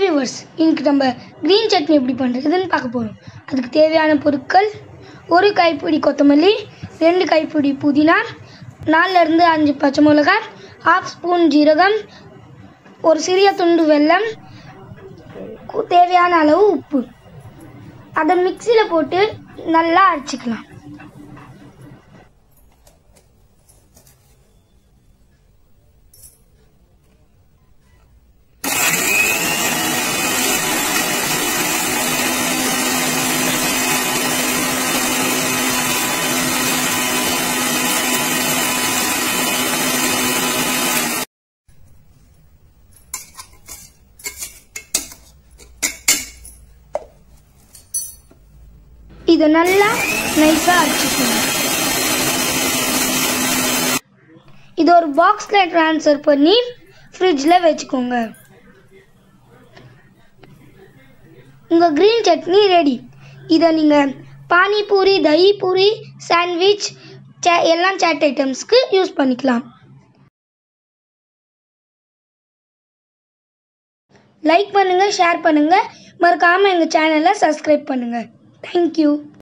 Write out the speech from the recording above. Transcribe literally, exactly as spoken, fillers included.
Viewers, இன்னைக்கு நம்ம green chutney எப்படி பண்ணுறதுன்னு பார்க்க போகிறோம். அதுக்கு தேவையான பொருட்கள்: ஒரு கைப்பிடி கொத்தமல்லி, ரெண்டு கைப்பிடி புதினா, நாலுலேருந்து அஞ்சு பச்சை மிளகாய், ஹாஃப் ஸ்பூன் ஜீரகம், ஒரு சிறிய துண்டு வெல்லம், தேவையான அளவு உப்பு. அதை மிக்சியில் போட்டு நல்லா அரைச்சிக்கலாம். இதை நல்லா நைஸாக அரைச்சிக்கணும். இது ஒரு பாக்ஸில் ட்ரான்ஸ்ஃபர் பண்ணி ஃப்ரிட்ஜில் வச்சுக்கோங்க. உங்கள் க்ரீன் சட்னி ரெடி. இதை நீங்கள் பானிபூரி, தஹி பூரி, சாண்ட்விச் எல்லாம் சாட் ஐட்டம்ஸ்க்கு யூஸ் பண்ணிக்கலாம். லைக் பண்ணுங்கள், ஷேர் பண்ணுங்கள், மறக்காமல் எங்கள் சேனலை சப்ஸ்கிரைப் பண்ணுங்கள். Thank you.